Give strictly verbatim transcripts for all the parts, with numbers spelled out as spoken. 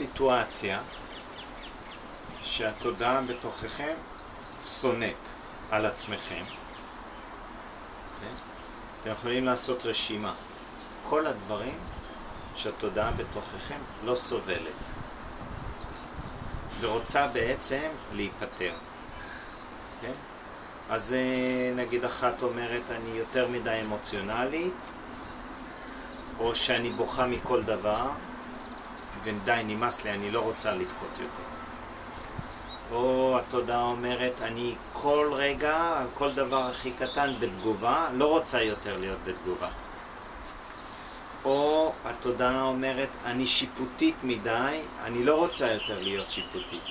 סיטואציה שהתודעה בתוככם שונאת על עצמכם. אתם יכולים לעשות רשימה. כל הדברים שהתודעה בתוככם לא סובלת. ורוצה בעצם להיפטר. כן? אז נגיד אחת אומרת, אני יותר מדי אמוציונלית, או שאני בוכה מכל דבר, ודי נמאס לי, אני לא רוצה לבכות יותר. או התודעה אומרת, אני כל רגע, על כל דבר הכי קטן בתגובה, לא רוצה יותר להיות בתגובה. או התודעה אומרת, אני שיפוטית מדי, אני לא רוצה יותר להיות שיפוטית.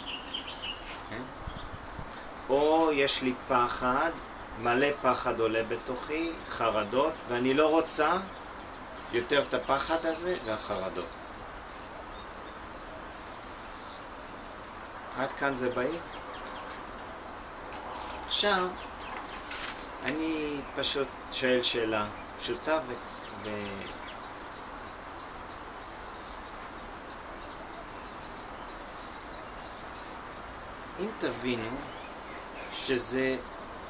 או יש לי פחד, מלא פחד עולה בתוכי, חרדות, ואני לא רוצה יותר את הפחד הזה והחרדות. עד כאן זה בעיר. עכשיו, אני פשוט שואל שאלה פשוטה ו... ו... אם תבינו שזה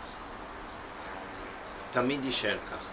תמיד יישאר ככה.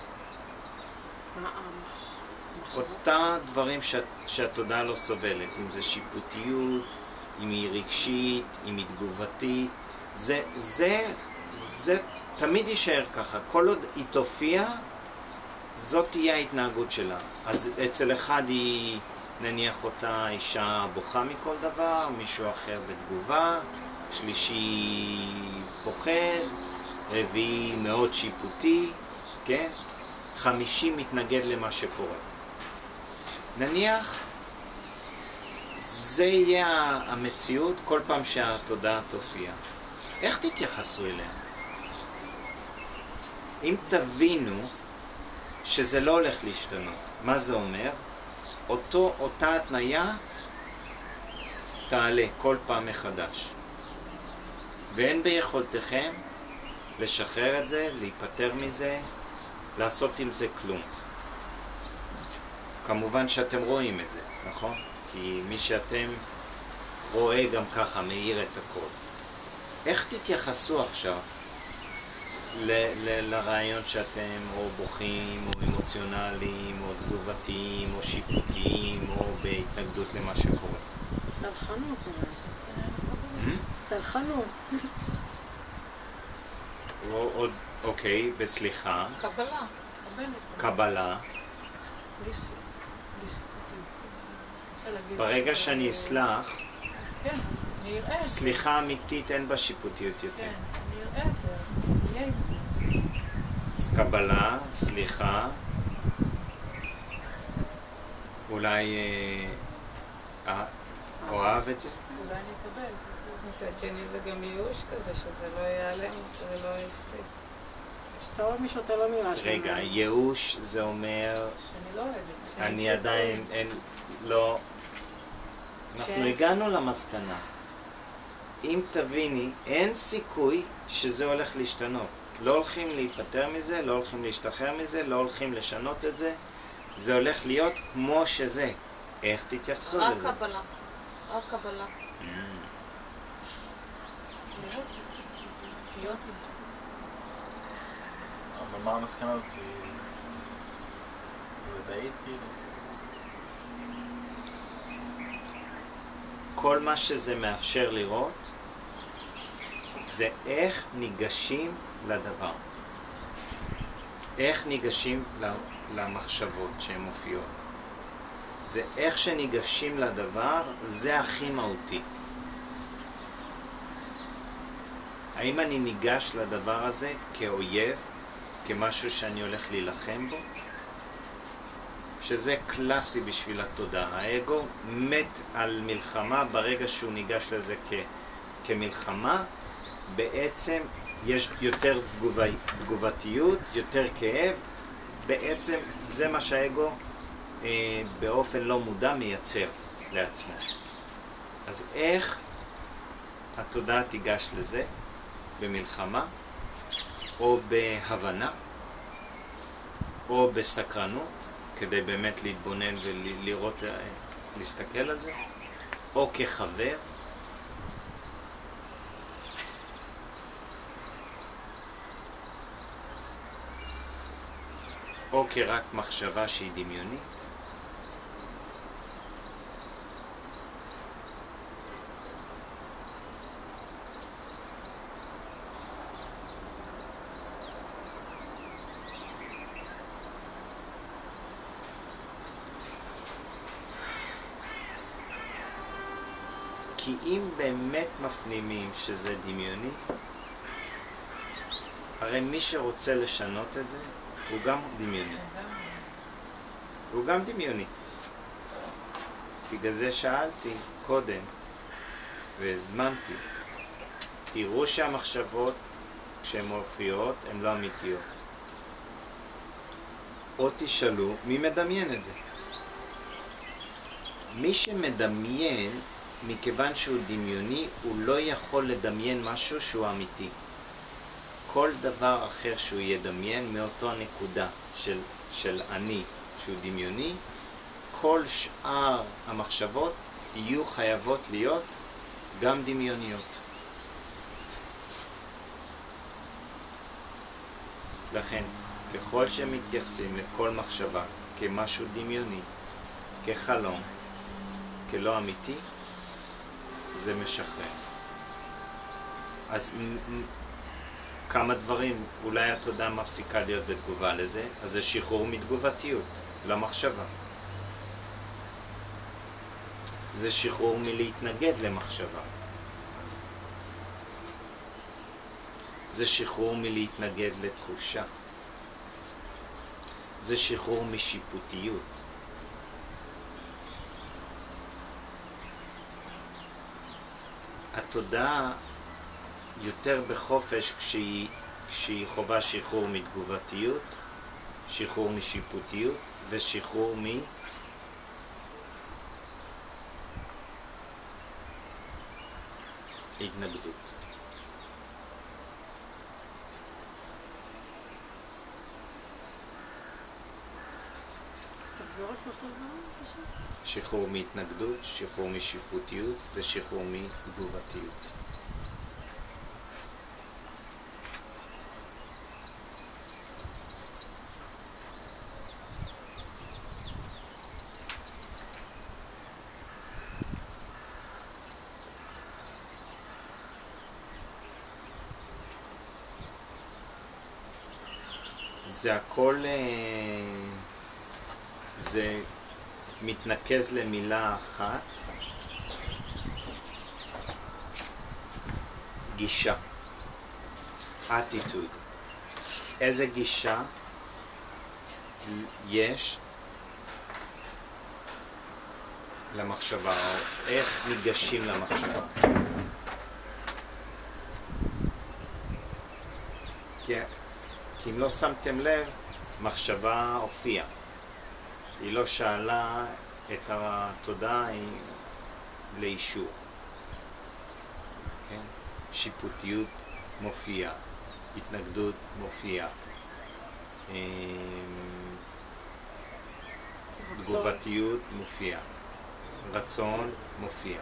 אותה דברים שה... שהתודעה לא סובלת, אם זה שיפוטיות, אם היא רגשית, אם היא תגובתית, זה, זה, זה תמיד יישאר ככה. כל עוד היא תופיע, זאת תהיה ההתנהגות שלה. אז אצל אחד היא, נניח אותה אישה בוכה מכל דבר, מישהו אחר בתגובה, שלישי פוחד, רביעי מאוד שיפוטי, כן? חמישי מתנגד למה שקורה. נניח, זה יהיה המציאות כל פעם שהתודעה תופיע. איך תתייחסו אליה? אם תבינו שזה לא הולך להשתנות, מה זה אומר? אותו, אותה התניה תעלה כל פעם מחדש. ואין ביכולתכם לשחרר את זה, להיפטר מזה, לעשות עם זה כלום. כמובן שאתם רואים את זה, נכון? כי מי שאתם רואה גם ככה מאיר את הכל. איך תתייחסו עכשיו ל- ל- לרעיון שאתם או בוכים או אמוציונליים או תגובתיים או שיפוטיים או בהתנגדות למה שקורה? סלחנות או משהו. סלחנות. או, אוקיי, בסליחה. קבלה. קבלה. ברגע שאני אסלח, כן, אני אראה את זה. סליחה אמיתית אין בה שיפוטיות יותר. כן, אני אראה את זה, אני אהיה עם זה. אז קבלה, סליחה, אולי אה, אוהב את זה? אולי אני אקבל. מצד שני זה גם ייאוש כזה, שזה לא ייעלם, שזה לא יפסיק. כשאתה אוהב מישהו אתה לא מיואש. רגע, ייאוש זה אומר, שאני לא אוהבת. אני עדיין, אין, לא, אנחנו הגענו למסקנה. אם תביני, אין סיכוי שזה הולך להשתנות. לא הולכים להיפטר מזה, לא הולכים להשתחרר מזה, לא הולכים לשנות את זה. זה הולך להיות כמו שזה. איך תתייחסו לזה? רק קבלה. רק קבלה. אבל מה המסקנה הזאת? היא ודאית כאילו? כל מה שזה מאפשר לראות זה איך ניגשים לדבר. איך ניגשים למחשבות שהן מופיעות. זה איך שניגשים לדבר, זה הכי מהותי. האם אני ניגש לדבר הזה כאויב, כמשהו שאני הולך להילחם בו? שזה קלאסי בשביל התודעה. האגו מת על מלחמה ברגע שהוא ניגש לזה כ, כמלחמה. בעצם יש יותר תגובה, תגובתיות, יותר כאב. בעצם זה מה שהאגו אה, באופן לא מודע מייצר לעצמו. אז איך התודעה תיגש לזה? במלחמה, או בהבנה, או בסקרנות, כדי באמת להתבונן ולראות להסתכל על זה, או כחבר, או כרק מחשבה שהיא דמיונית. כי אם באמת מפנימים שזה דמיוני, הרי מי שרוצה לשנות את זה, הוא גם דמיוני. הוא גם דמיוני. בגלל זה שאלתי קודם, והזמנתי, תראו שהמחשבות, כשהן מופיעות, הן לא אמיתיות. או תשאלו, מי מדמיין את זה? מי שמדמיין, מכיוון שהוא דמיוני, הוא לא יכול לדמיין משהו שהוא אמיתי. כל דבר אחר שהוא ידמיין מאותו הנקודה של, של אני שהוא דמיוני, כל שאר המחשבות יהיו חייבות להיות גם דמיוניות. לכן, ככל שמתייחסים לכל מחשבה כמשהו דמיוני, כחלום, כלא אמיתי, זה משחרר. אז כמה דברים, אולי התודעה מפסיקה להיות בתגובה לזה, אז זה שחרור מתגובתיות, למחשבה. זה שחרור מלהתנגד למחשבה. זה שחרור מלהתנגד לתחושה. זה שחרור משיפוטיות. התודעה יותר בחופש כשהיא, כשהיא חובה שחרור מתגובתיות, שחרור משיפוטיות ושחרור מהתנגדות. תחזור את שלושת הדברים, בבקשה. שחרור מהתנגדות, שחרור משיפוטיות ושחרור מתגובתיות. זה הכל, זה מתנקז למילה אחת, גישה, attitude. איזה גישה יש למחשבה, או איך ניגשים למחשבה. כי כי אם לא שמתם לב, מחשבה הופיעה. היא לא שאלה את התודעה לאישור. כן? שיפוטיות מופיעה, התנגדות מופיעה, תגובתיות מופיעה, רצון מופיע.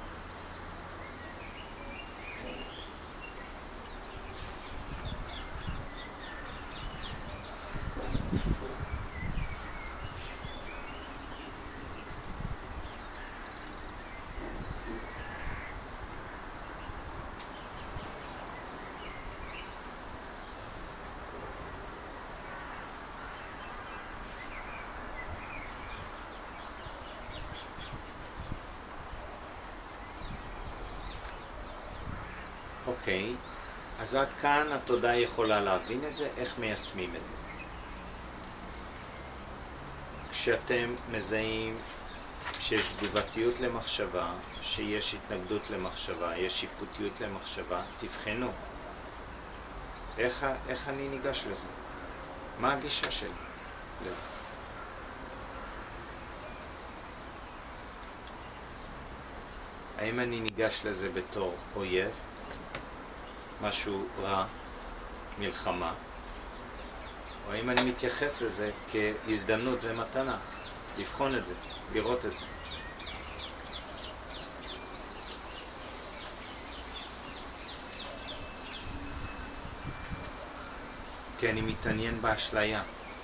אוקיי, אז עד כאן התודעה יכולה להבין את זה, איך מיישמים את זה. כשאתם מזהים שיש תגובתיות למחשבה, שיש התנגדות למחשבה, יש שיפוטיות למחשבה, תבחנו. איך, איך אני ניגש לזה? מה הגישה שלי לזה? האם אני ניגש לזה בתור אויב? משהו רע, מלחמה, או האם אני מתייחס לזה כהזדמנות ומתנה, לבחון את זה, לראות את זה. כי אני מתעניין באשליה.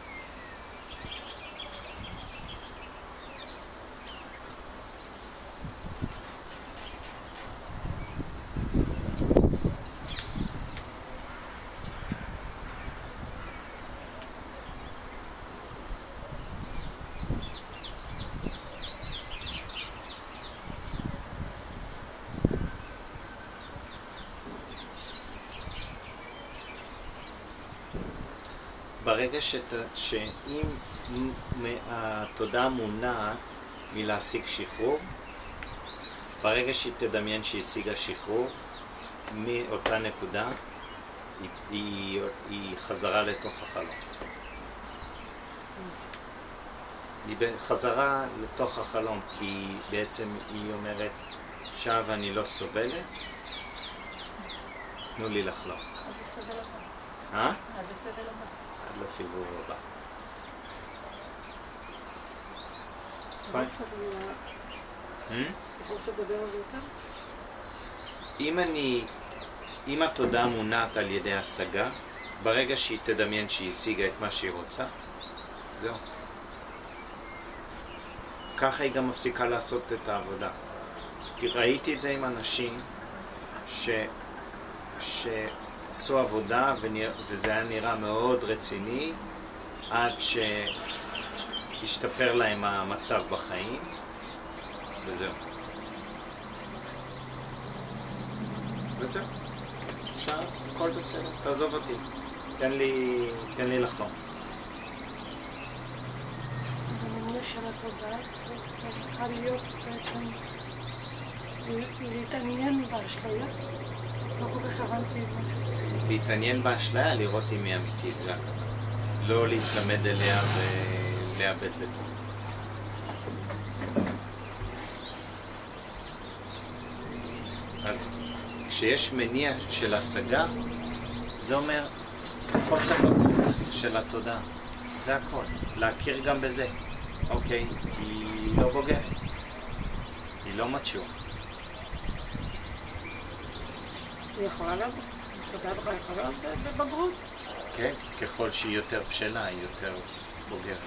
ברגע שת, שאם התודעה מונעת מלהשיג שחרור, ברגע שהיא תדמיין שהיא השיגה שחרור, מאותה נקודה היא, היא, היא חזרה לתוך החלום. היא חזרה לתוך החלום, כי בעצם היא אומרת, עכשיו אני לא סובלת, תנו לי לחלום. עד הסבל הבא. אה? עד הסבל הבא. עד לסיבוב הבא. אתה רוצה לדבר על זה יותר? אם אני, אם התודעה מונעת על ידי השגה, ברגע שהיא תדמיין שהיא השיגה את מה שהיא רוצה, זהו. ככה היא גם מפסיקה לעשות את העבודה. כי ראיתי את זה עם אנשים ש... שעשו עבודה ונרא... וזה היה נראה מאוד רציני עד שהשתפר להם המצב בחיים וזהו. וזהו. עכשיו הכל בסדר, תעזוב אותי. תן לי, תן לי לחלום. אז הממונה של התודעה צריכה להיות בעצם להתעניין באשליה. לא כל כך הבנתי משהו. להתעניין באשליה, לראות אם היא אמיתית, זה הכוונה. לא להצמד אליה ולאבד בתוך. אז כשיש מניע של השגה, זה אומר חוסר בגרות של התודעה. זה הכל. להכיר גם בזה. אוקיי, היא לא בוגרת. היא לא מצ'ור. היא יכולה להיות, תודעה בכלל יכולה להיות בבגרות? כן, ככל שהיא יותר בשלה, היא יותר בוגרת.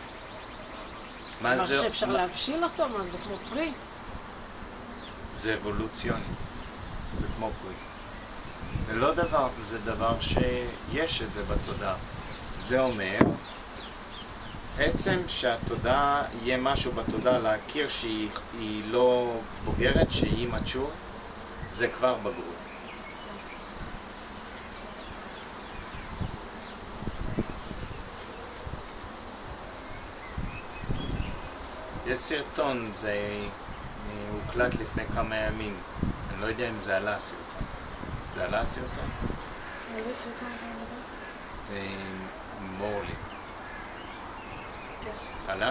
מה מה זה? שאפשר להבשיל אותו? מה זה כמו פרי? זה אבולוציוני. זה כמו פרי. זה לא דבר, זה דבר שיש את זה בתודעה. זה אומר, עצם שהתודעה, יהיה משהו בתודעה להכיר שהיא היא לא בוגרת, שהיא מצ'ור, זה כבר בגרות. יש סרטון, זה הוקלט לפני כמה ימים. אני לא יודע אם זה עלה סרטון. זה עלה סרטון? איזה סרטון אתה מדבר? מורלי. כן. עלה?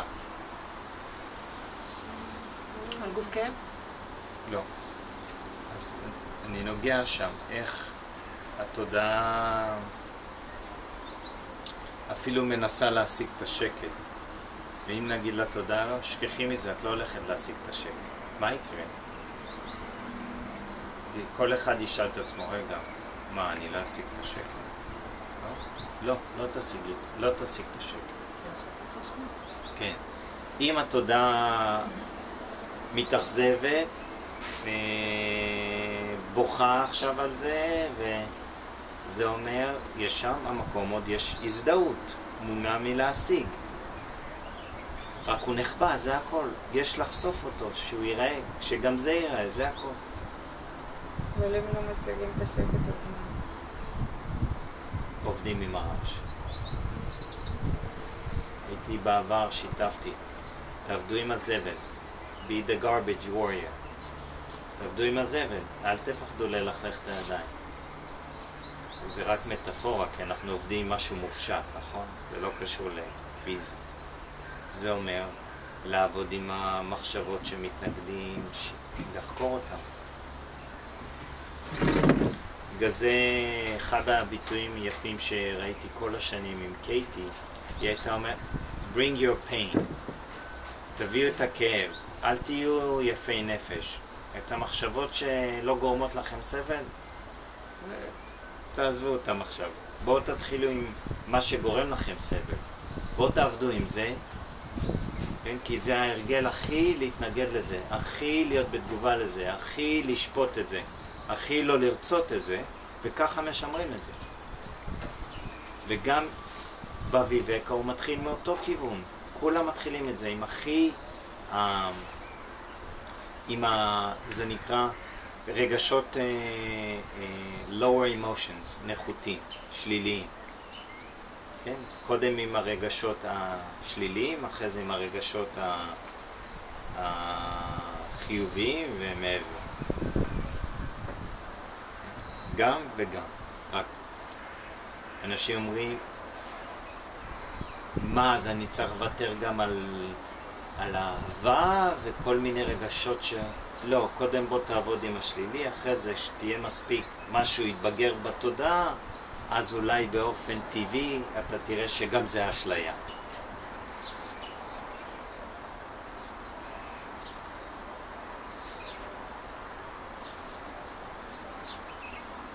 על גוף כאב? לא. אז אני נוגע שם, איך התודעה אפילו מנסה להשיג את השקט. ואם נגיד לתודעה, לא, שכחי מזה, את לא הולכת להשיג את השקט. מה יקרה? כל אחד ישאל את עצמו, רגע, מה, אני לא אשיג את השקט? לא? לא, לא תשיג, לא תשיג את השקט. כן. אם התודעה מתאכזבת, בוכה עכשיו על זה, וזה אומר, יש שם המקום עוד יש הזדהות, מונע מלהשיג. רק הוא נחבא, זה הכל. יש לחשוף אותו, שהוא ייראה, שגם זה ייראה, זה הכל. אבל אם לא משיגים את השקט הזמן. עובדים עם הרעש. הייתי בעבר, שיתפתי. תעבדו עם הזבל. Be the garbage warrior. תעבדו עם הזבל. אל תפחדו ללכלך את הידיים. זה רק מטאפורה, כי אנחנו עובדים עם משהו מופשט, נכון? זה לא קשור לפיזי. זה אומר לעבוד עם המחשבות שמתנגדים, לחקור אותם. בגלל זה אחד הביטויים יפים שראיתי כל השנים עם קייטי, היא הייתה אומרת, bring your pain, תביאו את הכאב, אל תהיו יפי נפש. את המחשבות שלא גורמות לכם סבל, תעזבו אותם עכשיו. בואו תתחילו עם מה שגורם לכם סבל. בואו תעבדו עם זה, כן? כי זה ההרגל הכי להתנגד לזה, הכי להיות בתגובה לזה, הכי לשפוט את זה, הכי לא לרצות את זה, וככה משמרים את זה. וגם בוויבקה הוא מתחיל מאותו כיוון. כולם מתחילים את זה עם הכי, אה, עם ה... זה נקרא רגשות אה, אה, lower emotions, נחותים, שליליים. כן? קודם עם הרגשות השליליים, אחרי זה עם הרגשות החיוביים ומעבר. גם וגם, רק. אנשים אומרים, מה, אז אני צריך לוותר גם על, על אהבה וכל מיני רגשות ש... לא, קודם בוא תעבוד עם השלילי, אחרי זה שתהיה מספיק משהו יתבגר בתודעה, אז אולי באופן טבעי אתה תראה שגם זה אשליה.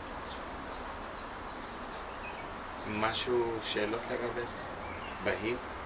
משהו, שאלות לגבי זה? בהיר?